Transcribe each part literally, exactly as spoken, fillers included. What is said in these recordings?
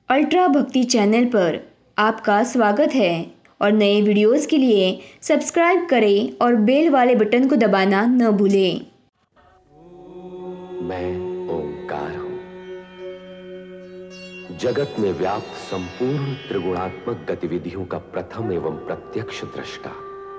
Ultra भक्ति channel पर आपका स्वागत है और नए वीडियोस के लिए सब्सक्राइब करें और बेल वाले बटन को दबाना न भूलें। मैं ओंकार हूं, जगत में व्याप्त संपूर्ण त्रिगुणात्मक गतिविधियों का प्रथम एवं प्रत्यक्ष दृष्टा।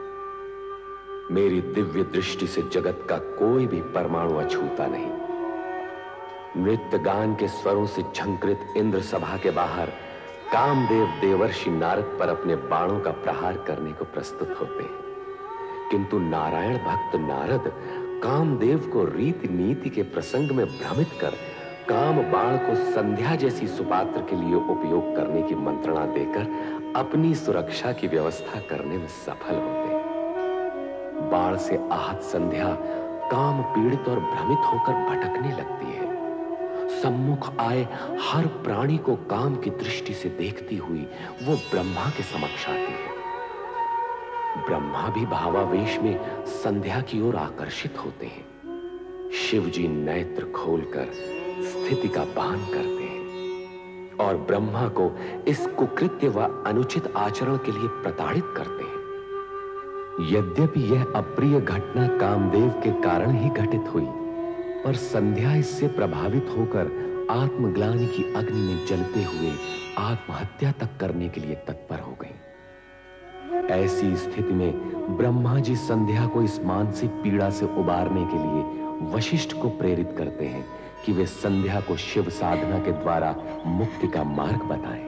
मेरी दिव्य दृष्टि से जगत का कोई भी परमाणु अछूता नहीं। नृत्य गान के स्वरों से झंकृत इंद्र सभा के बाहर कामदेव देवर्षि नारद पर अपने बाणों का प्रहार करने को प्रस्तुत होते हैं, किंतु नारायण भक्त नारद कामदेव को रीति नीति के प्रसंग में भ्रमित कर काम बाण को संध्या जैसी सुपात्र के लिए उपयोग करने की मंत्रणा देकर अपनी सुरक्षा की व्यवस्था करने में सफल होते हैं। बाण से आहत संध्या काम पीड़ित और भ्रमित होकर भटकने लगती है। सम्मुख आए हर प्राणी को काम की दृष्टि से देखती हुई वो ब्रह्मा के समक्ष आती है। ब्रह्मा भी भावावेश में संध्या की ओर आकर्षित होते हैं। शिव जी नेत्र खोलकर स्थिति का भान करते हैं और ब्रह्मा को इस कुकृत्य व अनुचित आचरण के लिए प्रताड़ित करते हैं। यद्यपि यह अप्रिय घटना कामदेव के कारण ही घटित हुई, पर संध्या इससे प्रभावित होकर आत्मग्लानि की अग्नि में जलते हुए आत्महत्या तक करने के लिए तत्पर हो गई। ऐसी स्थिति में ब्रह्मा जी संध्या को इस मानसिक पीड़ा से उबारने के लिए वशिष्ठ को प्रेरित करते हैं कि वे संध्या को शिव साधना के द्वारा मुक्ति का मार्ग बताएं।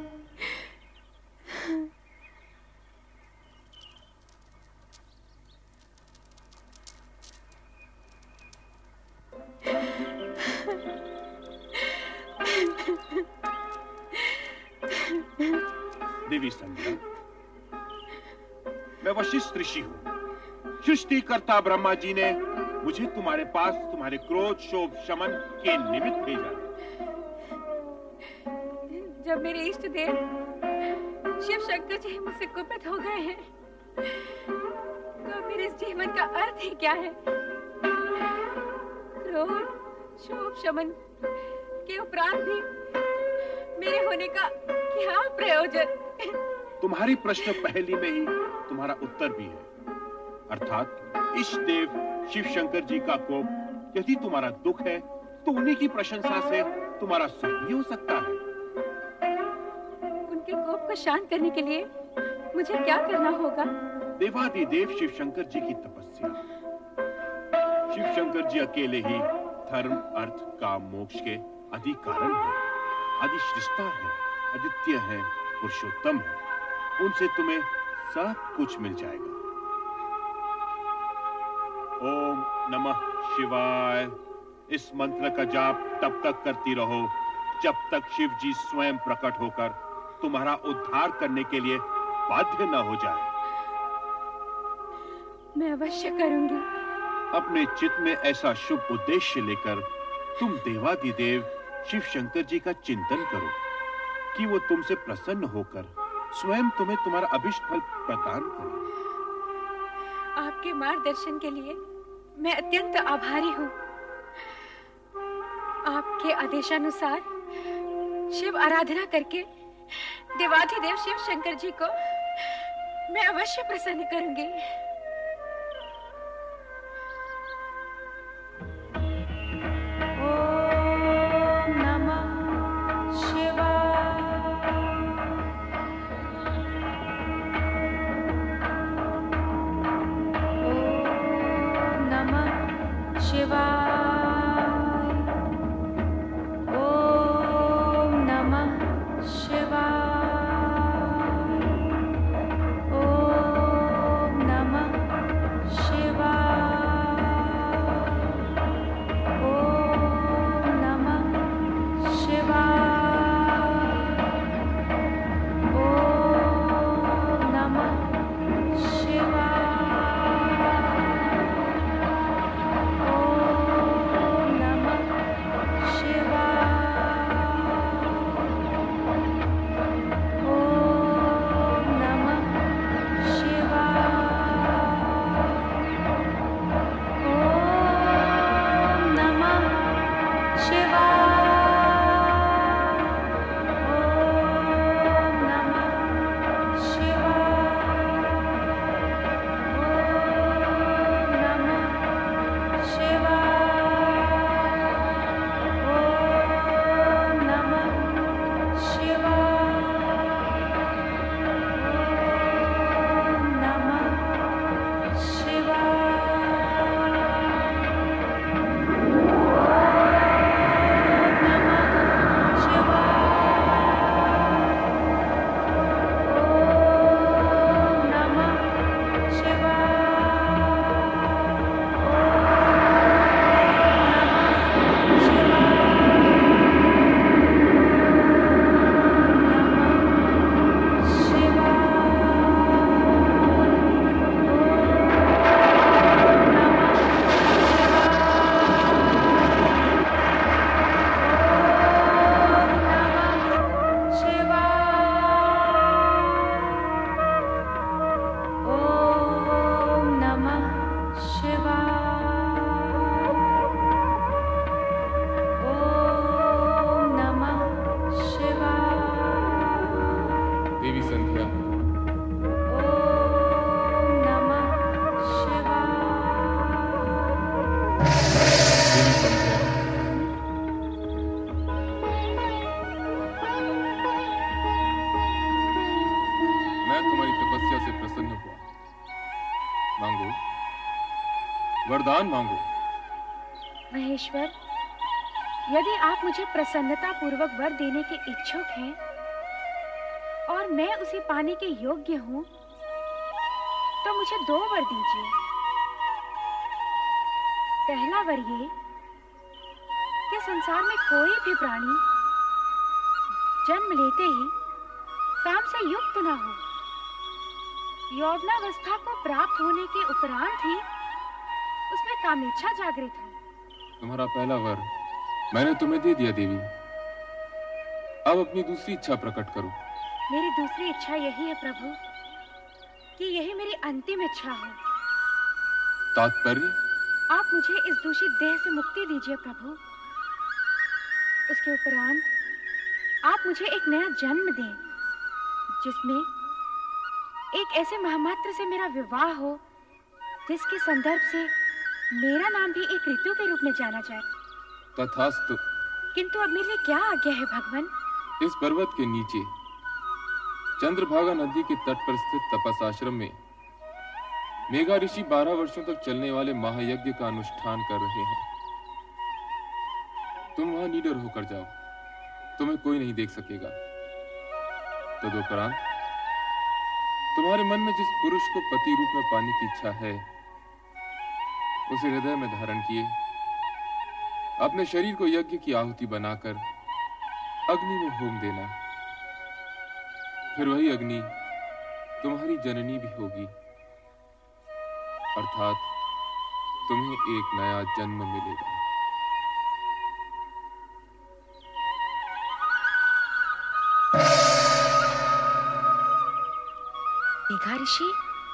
देवी संध्या, मैं वशिष्ठ ऋषि हूं। सृष्टिकर्ता ब्रह्मा जी ने मुझे तुम्हारे पास तुम्हारे क्रोध शोभ शमन के निमित्त भेजा। जब मेरे इष्ट देव शिव शंकर जी मुझसे कुपित हो गए हैं, तो मेरे इस जीवन का अर्थ ही क्या है? क्रोध शोभ शमन के उपरांत भी मेरे होने का क्या प्रयोजन? तुम्हारी प्रश्न पहली में ही तुम्हारा उत्तर भी है, अर्थात इष्ट देव शिव शंकर जी का कोप यदि तुम्हारा दुख है तो उन्हीं की प्रशंसा से तुम्हारा सुख भी हो सकता है। उनके कोप को शांत करने के लिए मुझे क्या करना होगा? देवादिदेव शिव शंकर जी की तपस्या। शिव शंकर जी अकेले ही धर्म अर्थ काम मोक्ष के आदि कारण है, आदि सृष्टा है, अद्वितीय है, पुरुषोत्तम है। उनसे तुम्हें सब कुछ मिल जाएगा। ओम नमः शिवाय इस मंत्र का जाप तब तक करती रहो जब तक शिव जी स्वयं प्रकट होकर तुम्हारा उद्धार करने के लिए बाध्य न हो जाए। मैं अवश्य करूंगी। अपने चित्त में ऐसा शुभ उद्देश्य लेकर तुम देवादिदेव शिव शंकर जी का चिंतन करो कि वो तुमसे प्रसन्न होकर स्वयं तुम्हें तुम्हारा अभिष्ट फल प्रदान करे। आपके मार्गदर्शन के लिए मैं अत्यंत आभारी हूँ। आपके आदेशानुसार शिव आराधना करके देवाधिदेव शिव शंकर जी को मैं अवश्य प्रसन्न करूंगी। वरदान मांगो। महेश्वर, यदि आप मुझे प्रसन्नता पूर्वक वर देने के इच्छुक हैं और मैं उसे पाने के योग्य हूं, तो मुझे दो वर दीजिए। पहला वर ये कि संसार में कोई भी प्राणी जन्म लेते ही काम से युक्त न हो। यौवनावस्था को प्राप्त होने के उपरांत ही उसमें कामेच्छा जागृत हो। तुम्हारा पहला वर मैंने तुम्हें दे दिया देवी। अब अपनी दूसरी इच्छा प्रकट करो। मेरी दूसरी इच्छा यही है प्रभु कि यही मेरी अंतिम इच्छा हो। तात्पर्य? आप मुझे इस दूषित देह से मुक्ति दीजिए प्रभु। उसके उपरांत आप मुझे एक नया जन्म दें, जिसमें एक ऐसे महामात्र से मेरा विवाह हो जिसके संदर्भ से मेरा नाम भी एक ऋतु के रूप में जाना जाए। तथास्तु। किंतु अब मेरे लिए क्या आज्ञा है भगवान? इस पर्वत के नीचे चंद्रभागा नदी के तट पर स्थित तपस आश्रम में मेघा ऋषि बारह वर्षों तक चलने वाले महायज्ञ का अनुष्ठान कर रहे हैं। तुम वहां निडर होकर जाओ, तुम्हें कोई नहीं देख सकेगा। तदुपरांत तुम्हारे मन में जिस पुरुष को पति रूप में पाने की इच्छा है, उसे हृदय में धारण किए अपने शरीर को यज्ञ की आहुति बनाकर अग्नि में होम देना। फिर वही अग्नि तुम्हारी जननी भी होगी, अर्थात तुम्हें एक नया जन्म मिलेगा। मेघा ऋषि।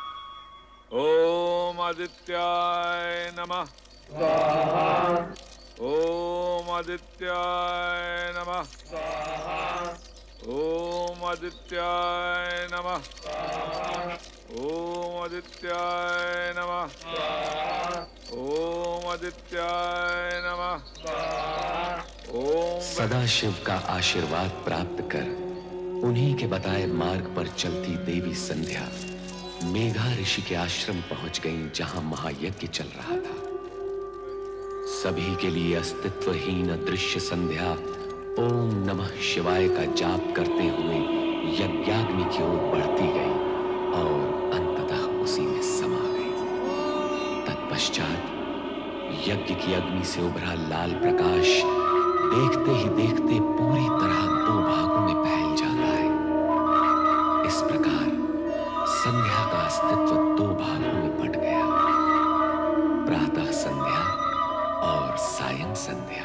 ओम आदित्याय नमः। स्वाहा। ओम आदित्याय नमः। स्वाहा। ओम आदित्याय नमः। स्वाहा। ओम आदित्याय नमः। स्वाहा। ओम आदित्याय नमः। स्वाहा। ओम। सदाशिव का आशीर्वाद प्राप्त कर उन्हीं के बताए मार्ग पर चलती देवी संध्या मेघा ऋषि के आश्रम पहुंच गईं, जहां महायज्ञ चल रहा था। सभी के लिए अस्तित्वहीन अदृश्य संध्या ओम नमः शिवाय का जाप करते हुए यज्ञाग्नि की ओर बढ़ती गई और अंततः उसी में समा गई। तत्पश्चात यज्ञ की अग्नि से उभरा लाल प्रकाश देखते ही देखते पूरी तरह दो भागों में फैल जाता है। इस प्रकार संध्या का अस्तित्व दो भागों में बंट गया, प्रातः संध्या और सायं संध्या।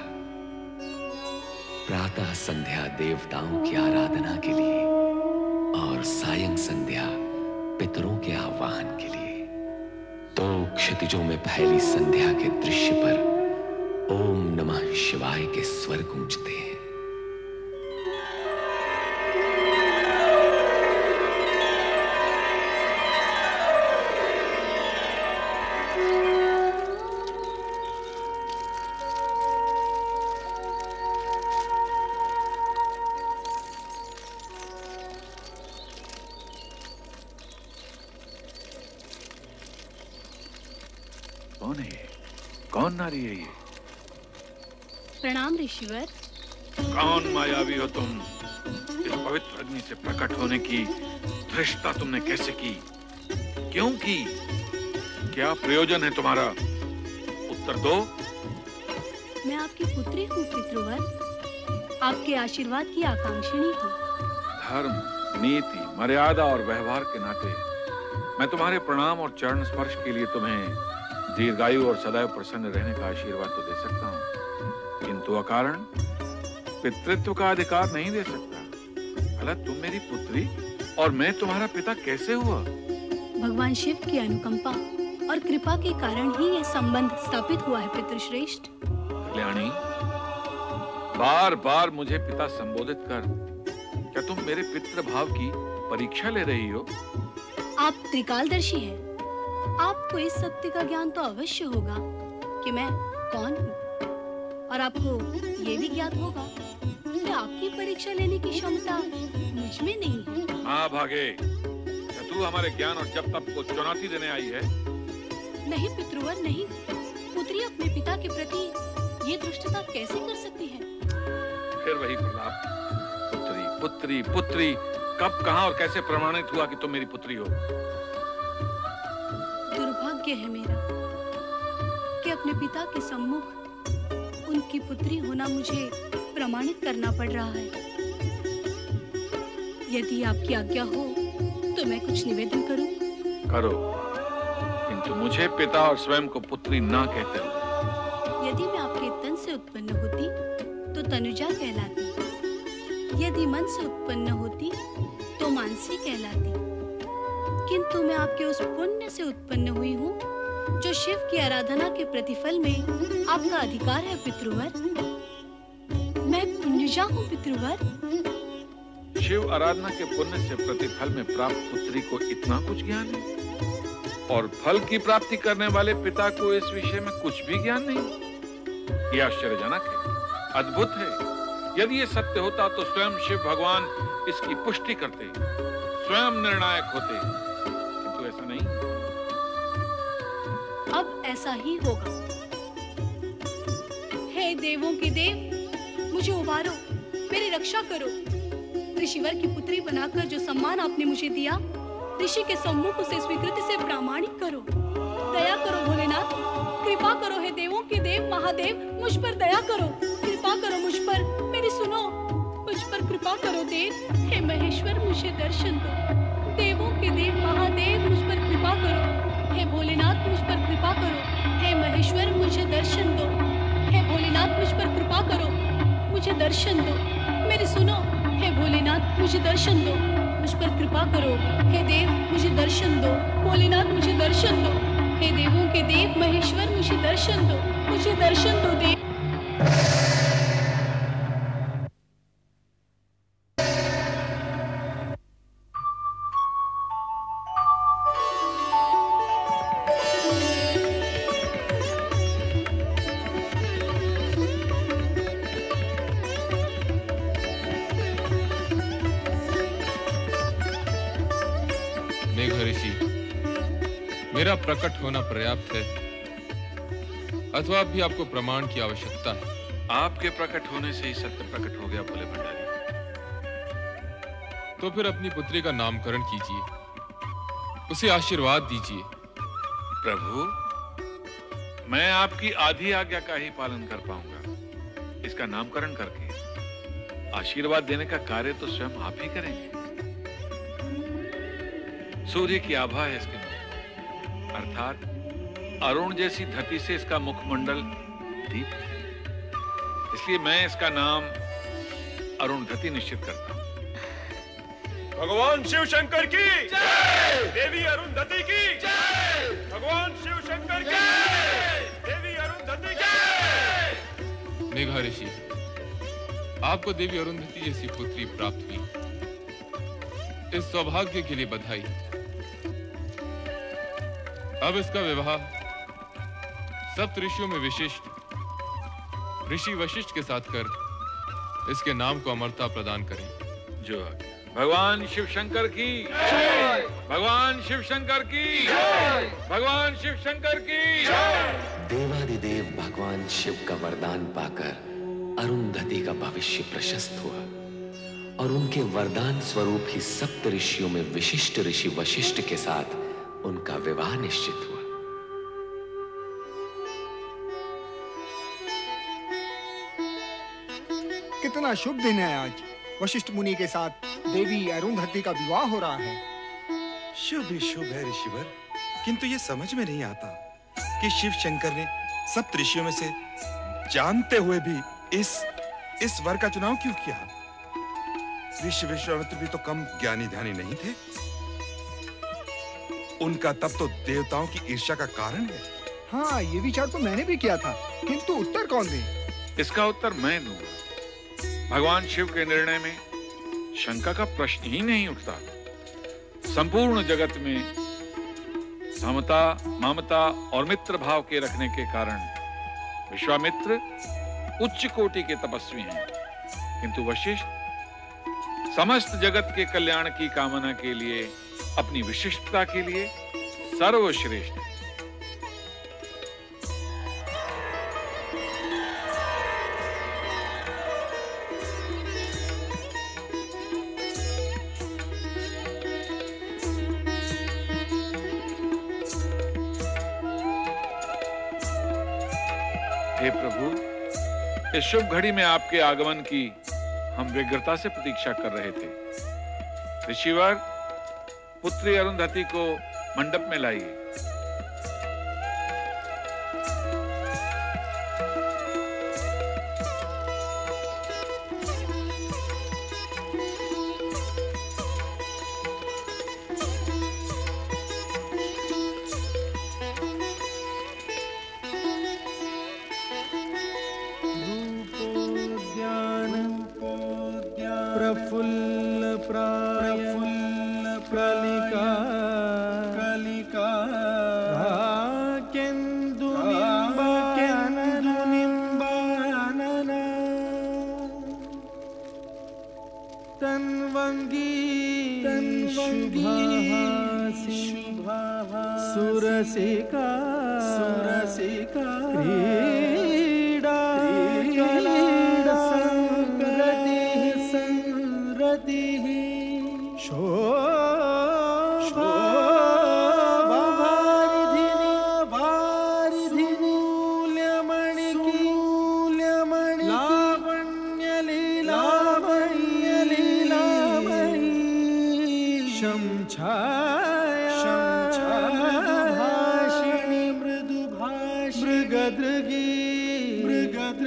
प्रातः संध्या देवताओं की आराधना के लिए और सायं संध्या पितरों के आह्वान के लिए। दो क्षितिजों में फैली संध्या के दृश्य पर ओम नमः शिवाय के स्वर गूंजते हैं। कौन है ये? कौन नारी है ये? प्रणाम ऋषिवर। कौन मायावी हो तुम? इस पवित्र अग्नि से प्रकट होने की धृष्टता तुमने कैसे की? क्यों की? क्या प्रयोजन है तुम्हारा? उत्तर दो। मैं आपकी पुत्री हूँ पितृवर, आपके आशीर्वाद की आकांक्षिणी हूँ। धर्म, नीति, मर्यादा और व्यवहार के नाते मैं तुम्हारे प्रणाम और चरण स्पर्श के लिए तुम्हें दीर्घायु और सदैव प्रसन्न रहने का आशीर्वाद तो दे सकता हूँ, किंतु अकारण पितृत्व का अधिकार नहीं दे सकता। भला तुम मेरी पुत्री और मैं तुम्हारा पिता कैसे हुआ? भगवान शिव की अनुकंपा और कृपा के कारण ही यह संबंध स्थापित हुआ है पितृश्रेष्ठ। कल्याणी, बार बार मुझे पिता संबोधित कर क्या तुम मेरे पितृ भाव की परीक्षा ले रही हो? आप त्रिकालदर्शी हैं। आपको इस सत्य का ज्ञान तो अवश्य होगा कि मैं कौन हूँ, और आपको ये भी ज्ञात होगा कि आपकी परीक्षा लेने की क्षमता मुझ में नहीं है। हाँ भागे, क्या तू हमारे ज्ञान और जप तप को चुनौती देने आई है? नहीं पितृवर, नहीं। पिता के प्रति ये दुष्टता कैसे कर सकती है? फिर वही प्रलाप, पुत्री पुत्री पुत्री, कब कहां और कैसे प्रमाणित हुआ कि तुम मेरी पुत्री हो? दुर्भाग्य है मेरा कि अपने पिता के सम्मुख उनकी पुत्री होना मुझे प्रमाणित करना पड़ रहा है। यदि आपकी आज्ञा हो तो मैं कुछ निवेदन करूं? करो, किंतु मुझे पिता और स्वयं को पुत्री ना कहते हो। यदि मैं आपके तन से उत्पन्न होती तो तनुजा कहलाती, यदि मन से उत्पन्न होती तो मानसी कहलाती, किंतु मैं आपके उस पुण्य से उत्पन्न हुई हूँ जो शिव की आराधना के प्रतिफल में आपका अधिकार है पितृवर। मैं पुण्यजा हूँ पितृवर। शिव आराधना के पुण्य से प्रतिफल में प्राप्त पुत्री को इतना कुछ ज्ञान है, और फल की प्राप्ति करने वाले पिता को इस विषय में कुछ भी ज्ञान नहीं। यह आश्चर्यजनक है, अद्भुत है। यदि ये सत्य होता तो स्वयं शिव भगवान इसकी पुष्टि करते, स्वयं निर्णायक होते, किंतु ऐसा नहीं। अब ऐसा ही होगा। हे देवों के देव, मुझे उबारो, मेरी रक्षा करो। ऋषिवर की पुत्री बनाकर जो सम्मान आपने मुझे दिया, ऋषि के सम्मुख उसे स्वीकृति से प्रामाणिक करो। दया करो भोलेनाथ, कृपा करो। हे देवों के देव महादेव, मुझ पर दया करो, कृपा करो मुझ पर, मेरी सुनो, मुझ पर कृपा करो देव। हे महेश्वर, मुझे दर्शन दो। देवों के देव महादेव, मुझ पर कृपा करो। हे भोलेनाथ, मुझ पर कृपा करो। हे महेश्वर, मुझे दर्शन दो। हे भोलेनाथ, मुझ पर कृपा करो, मुझे दर्शन दो। मेरी सुनो, हे भोलेनाथ, मुझे दर्शन दो, मुझ पर कृपा करो। हे देव, मुझे दर्शन दो। भोलेनाथ, मुझे दर्शन दो। हे देवों के देव महेश्वर, मुझे दर्शन दो, मुझे दर्शन दो देव। मेरा प्रकट होना पर्याप्त है अथवा भी आपको प्रमाण की आवश्यकता है? आपके प्रकट होने से ही सत्य प्रकट हो गया भोले भंडारी। तो फिर अपनी पुत्री का नामकरण कीजिए, उसे आशीर्वाद दीजिए। प्रभु, मैं आपकी आधी आज्ञा का ही पालन कर पाऊंगा। इसका नामकरण करके आशीर्वाद देने का कार्य तो स्वयं आप ही करेंगे। सूर्य की आभा है इसके मुख, अर्थात अरुण जैसी धरती से इसका मुखमंडल दीप्त है। इसलिए मैं इसका नाम अरुणधति निश्चित करता हूं। भगवान शिव शंकर की जय, देवी अरुणधति की जय, भगवान शिव शंकर की जय, देवी अरुणधति की जय। मेघा ऋषि, आपको देवी अरुणधति जैसी पुत्री प्राप्त हुई, इस सौभाग्य के लिए बधाई। अब इसका विवाह सप्त ऋषियों में विशिष्ट ऋषि वशिष्ठ के साथ कर इसके नाम को अमरता प्रदान करें। जो भगवान शिव शंकर की जय, भगवान शिव शंकर की जय, भगवान शिव शंकर की जय। देवादिदेव भगवान शिव का वरदान पाकर अरुणधति का भविष्य प्रशस्त हुआ, और उनके वरदान स्वरूप ही सप्त ऋषियों में विशिष्ट ऋषि वशिष्ठ के साथ उनका विवाह निश्चित हुआ। कितना शुभ दिन है आज। वशिष्ठ मुनि के साथ देवी अरुणधति का विवाह हो रहा है। शुभ ही शुभ है ऋषिवर, किंतु ये समझ में नहीं आता कि शिव शंकर ने सप्त ऋषियों में से जानते हुए भी इस इस वर का चुनाव क्यों किया? ऋषि विश्वामित्र भी तो कम ज्ञानी ध्यानी नहीं थे। उनका तप तो देवताओं की ईर्ष्या का कारण है। हाँ, ये विचार तो मैंने भी किया था, किंतु उत्तर कौन दे? इसका उत्तर मैं दूंगा। भगवान शिव के निर्णय में शंका का प्रश्न ही नहीं उठता। संपूर्ण जगत में समता, ममता और मित्र भाव के रखने के कारण विश्वामित्र उच्च कोटि के तपस्वी हैं, किंतु वशिष्ठ समस्त जगत के कल्याण की कामना के लिए, अपनी विशिष्टता के लिए सर्वश्रेष्ठ है। हे प्रभु, इस शुभ घड़ी में आपके आगमन की हम व्यग्रता से प्रतीक्षा कर रहे थे। ऋषिवर, पुत्री अरुंधति को मंडप में लाइए। प्रफुल्ल प्रफुल्ल कलिका कलिका केंदु केंदु निंबानन तन्वंगी तन्वंगी शुभा सुरसिका सुरसिका क्रीडा क्रीडा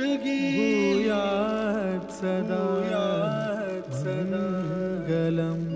सदा सदा मंगलम।